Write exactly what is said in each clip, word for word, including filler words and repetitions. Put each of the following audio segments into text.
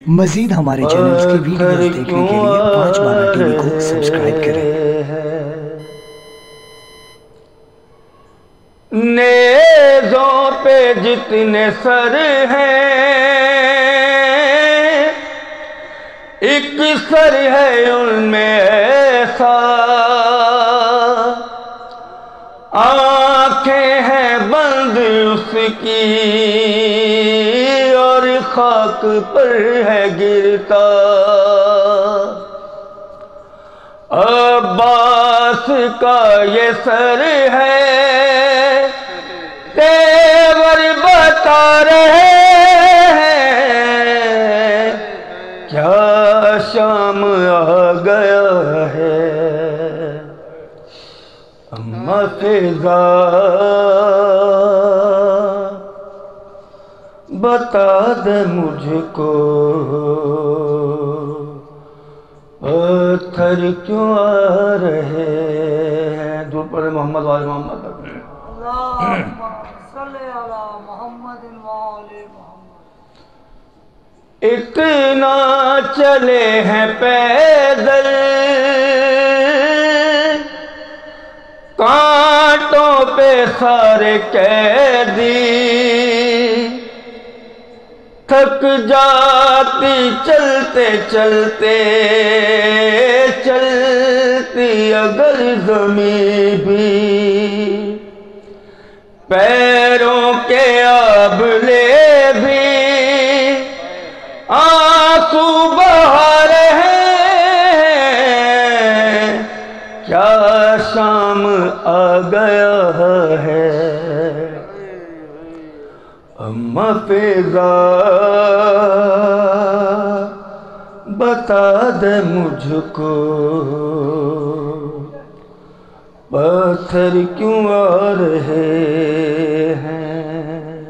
مزید ہمارے چینلز کی ویڈیوز دیکھنے کے لیے پانچ بارہ ٹی وی کو سبسکرائب کریں۔ نیزوں پہ جتنے سر ہیں ایک سر ہے ان میں ایسا، آنکھیں ہیں بند اس کی اور خاک پر ہے گرتا، عباس کا یہ سر ہے تیور بتا رہے ہیں، کیا شام آ گیا ہے، اماں فضا بتا دے مجھ کو پتھر کیوں آ رہے ہیں۔ دور پڑے محمد وآل محمد، اللہم صلی علی محمد وآل محمد۔ اتنا چلے ہیں پیدل کانٹوں پہ سارے قیدی، تھک جاتی چلتے چلتے چلتی اگر زمین بھی، پیروں کے آبلے بھی آنسو بہا رہے ہیں، کیا شام آ گیا ہے، اماں فضا بتا دے مجھ کو پتھر کیوں آ رہے ہیں۔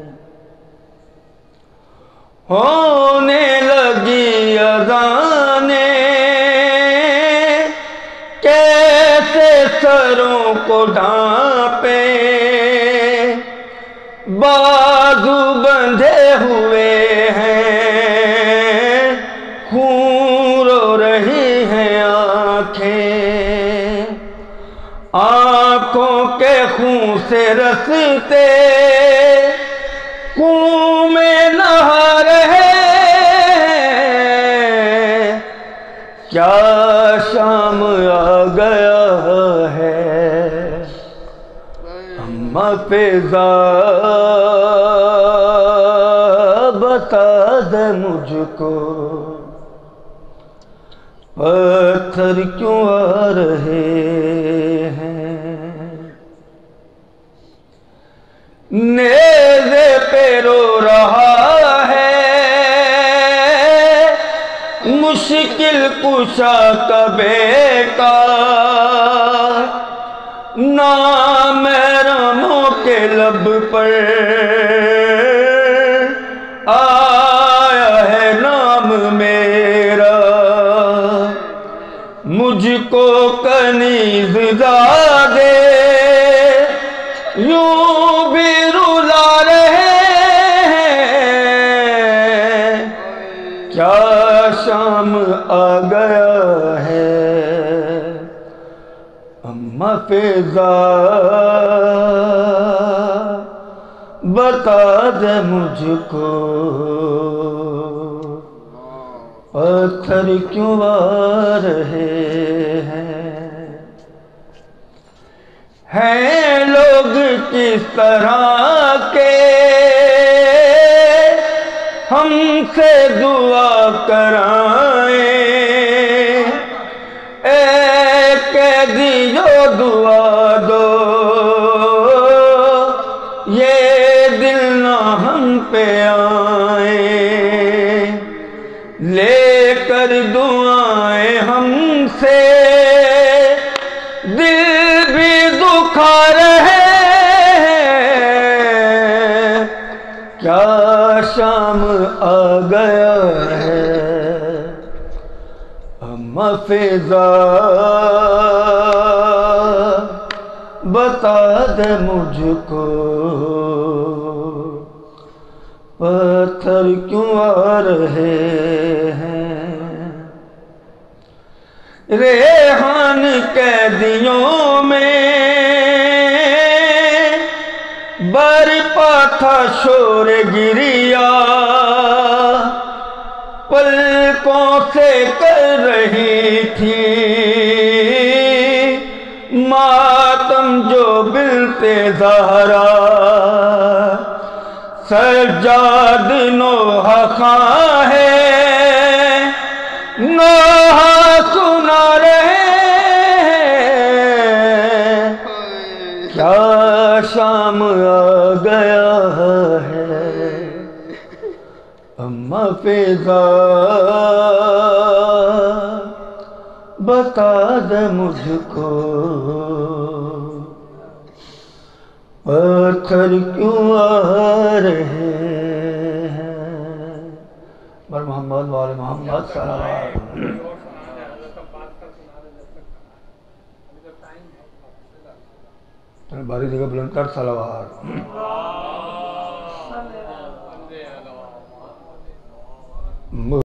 ہونے لگی اذانیں کیسے سروں کو ڈھانپیں، بازو بندھے ہوئے ہیں خون رو رہی ہیں آنکھیں، آنکھوں کے خون سے رستے خون میں نہا رہے ہیں، کیا شام آ گیا ہے، اماں فضا بتا دے مجھ کو پتھر کیوں آ رہے ہیں۔ نیزے پہ رو رہا ہے مشکل کشا کا بیٹا، نامحرموں کے لب پر آیا ہے نام میرا، مجھ کو کنیز زادے یوں بھی رلا رہے ہیں، کیا شام آ گیا ہے، اماں فضا بتا دے مجھ کو پتھر کیوں آ رہے ہیں۔ ہیں لوگ کس طرح کے ہم سے دعا کرائیں، اے قیدیو دعا دو یہ دل نہ ہم پہ آئیں، لے کر دعائیں ہم سے دل بھی دکھا رہے ہیں، کیا شام آ گیا ہے، اماں فضا بتا دے مجھ کو پتھر کیوں آ رہے ریحان قیدیوں میں برپا تھا شور گریا، پلکوں سے کر رہی تھی ماتم جو بنت زہرا، سجاد نوح خاں ہے نوح سنا رہے ہیں، کیا شام آ گیا ہے، اما فیضا بتا دے مجھ کو پتھر کیوں آ رہے ہیں، بر محمد وآل محمد صلی اللہ علیہ وسلم۔ باری جگہ بلند کر صلوات۔